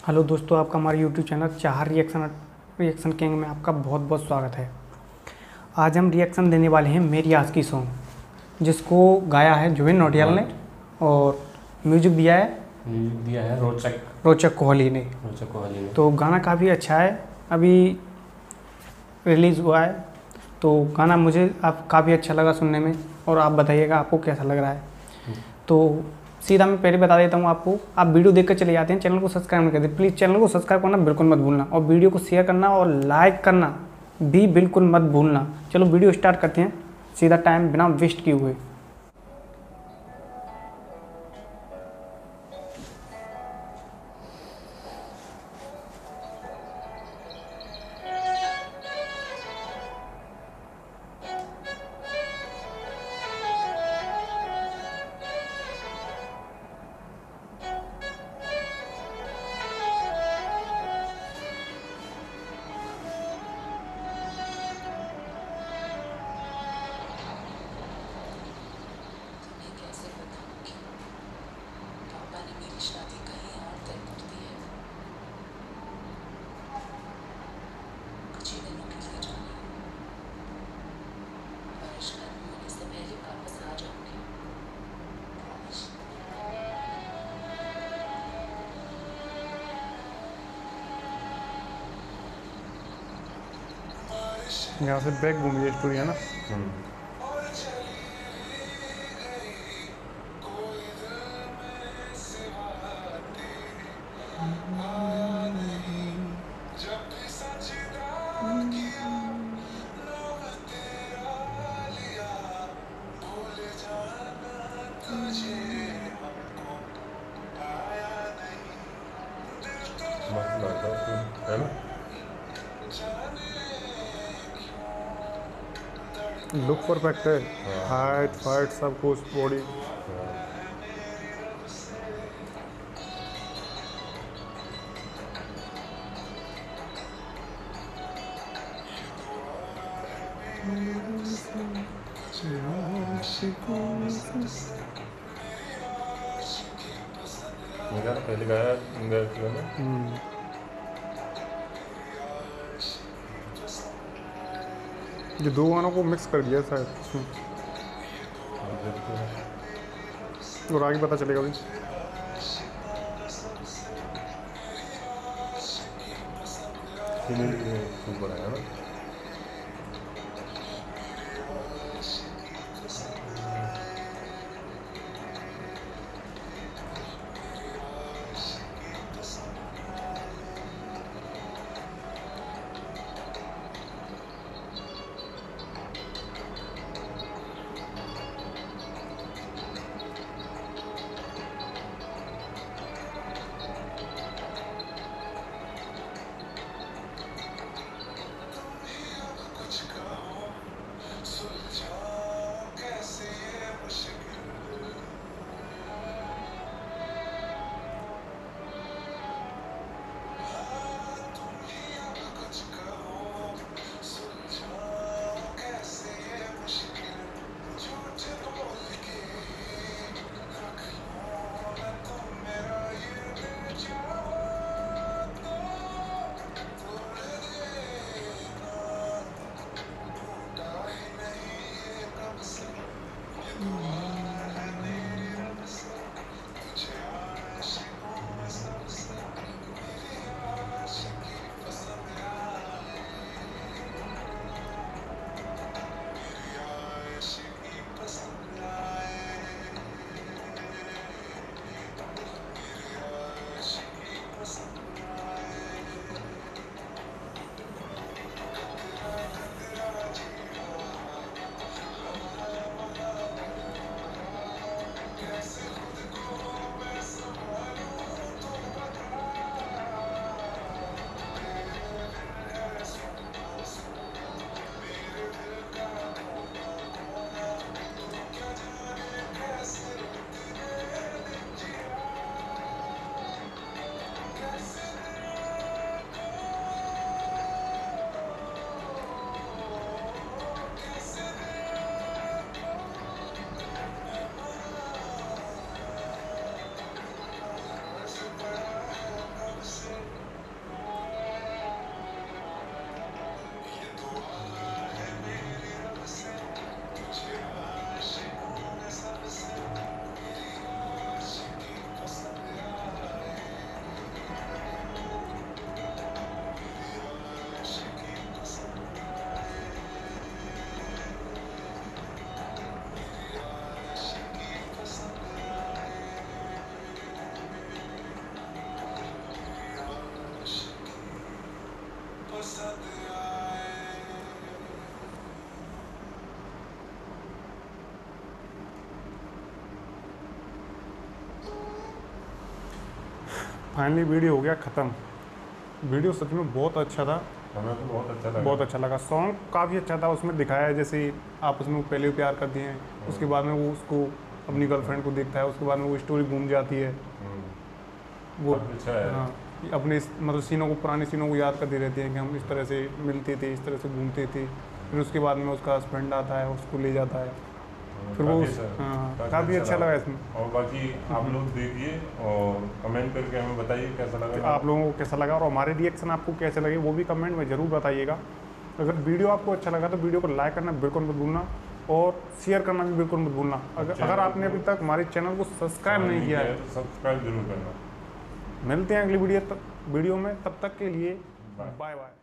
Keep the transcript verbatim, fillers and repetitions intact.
Hello दोस्तों, आपका हमारे यूट्यूब चैनल चार रिएक्शन रिएक्शन किंग में आपका बहुत बहुत स्वागत है। आज हम रिएक्शन देने वाले हैं मेरी आशिकी सॉन्ग, जिसको गाया है जुबिन नौटियाल ने और म्यूजिक दिया है म्यूजिक दिया है रोचक रोचक कोहली ने। रोचक कोहली ने। तो गाना काफ़ी अच्छा है, अभी रिलीज़ हुआ है। तो गाना मुझे आप काफ़ी अच्छा लगा सुनने में, और आप बताइएगा आपको कैसा लग रहा है। तो सीधा मैं पहले बता देता हूँ आपको, आप वीडियो देखकर चले जाते हैं, चैनल को सब्सक्राइब नहीं करते, प्लीज़ चैनल को सब्सक्राइब करना बिल्कुल मत भूलना, और वीडियो को शेयर करना और लाइक करना भी बिल्कुल मत भूलना। चलो वीडियो स्टार्ट करते हैं सीधा, टाइम बिना वेस्ट किए हुए। शादी कहीं और तय कर दी है। कुछ ही दिनों के लिए जाना, बारिश खत्म होने से पहले वापस आ जाऊंगी। यहाँ से बैक घूमिए स्टोरी है ना। मस्त लगा है ना। लुक परफेक्ट है, हाइट फाइट सब कुछ, बॉडी। मेरा पहले गाया गाया था ना। ये दो गानों को मिक्स कर दिया शायद इसमें, और आगे पता चलेगा अभी। सुपर है ना। फाइनली वीडियो हो गया ख़त्म। वीडियो सच में बहुत अच्छा था, हमें तो बहुत अच्छा लगा। बहुत अच्छा लगा। सॉन्ग काफ़ी अच्छा था, उसमें दिखाया है जैसे आपस में पहले भी प्यार करती हैं, उसके बाद में वो उसको अपनी गर्लफ्रेंड को देखता है, उसके बाद में वो स्टोरी घूम जाती है, हम्म, वो काफी अच्छा है। हाँ अपने इस- मतलब सीनों को, पुराने सीनों को याद करती रहती हैं कि हम इस तरह से मिलते थे, इस तरह से घूमते थे। फिर उसके बाद में उसका हस्बैंड आता है, उसको ले जाता है, फिर वो काफी उस- अच्छा- हाँ काफ़ी अच्छा लगा इसमें। और बाकी आप लोग देखिए और कमेंट करके हमें बताइए कैसा कि लगा। आप लोगों को कैसा लगा और हमारे रिएक्शन आपको कैसे लगे वो भी कमेंट में ज़रूर बताइएगा। अगर वीडियो आपको अच्छा लगा तो वीडियो को लाइक करना बिल्कुल मत भूलना और शेयर करना भी बिल्कुल मत भूलना। अगर अगर आपने अभी तक हमारे चैनल को सब्सक्राइब नहीं किया है तो सब्सक्राइब जरूर करना। मिलते हैं अगली वीडियो तक वीडियो में, तब तक के लिए बाय। Bye bye.